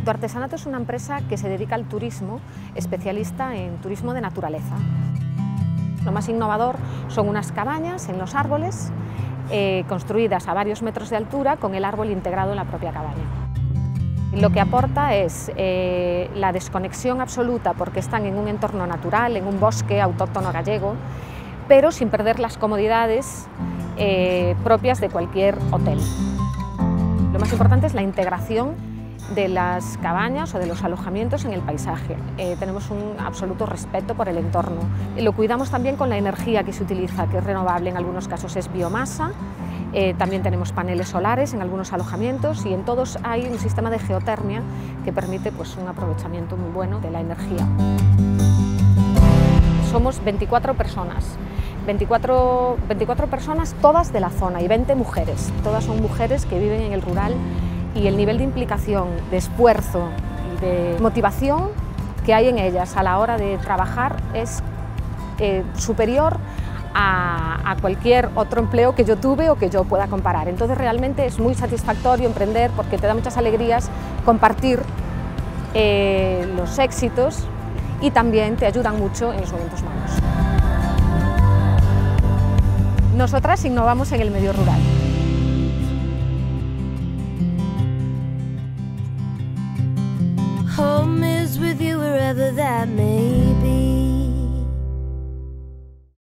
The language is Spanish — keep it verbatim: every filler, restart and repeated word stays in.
Tu Artesanato es una empresa que se dedica al turismo, especialista en turismo de naturaleza. Lo más innovador son unas cabañas en los árboles, eh, construidas a varios metros de altura con el árbol integrado en la propia cabaña. Lo que aporta es eh, la desconexión absoluta porque están en un entorno natural, en un bosque autóctono gallego, pero sin perder las comodidades eh, propias de cualquier hotel. Lo más importante es la integración de las cabañas o de los alojamientos en el paisaje. Eh, tenemos un absoluto respeto por el entorno. Lo cuidamos también con la energía que se utiliza, que es renovable, en algunos casos es biomasa. Eh, también tenemos paneles solares en algunos alojamientos y en todos hay un sistema de geotermia que permite pues, un aprovechamiento muy bueno de la energía. Somos veinticuatro personas, veinticuatro, veinticuatro personas todas de la zona y veinte mujeres. Todas son mujeres que viven en el rural y el nivel de implicación, de esfuerzo y de motivación que hay en ellas a la hora de trabajar es eh, superior a, a cualquier otro empleo que yo tuve o que yo pueda comparar. Entonces realmente es muy satisfactorio emprender porque te da muchas alegrías compartir eh, los éxitos y también te ayudan mucho en los momentos malos. Nosotras innovamos en el medio rural. Home is with you wherever that may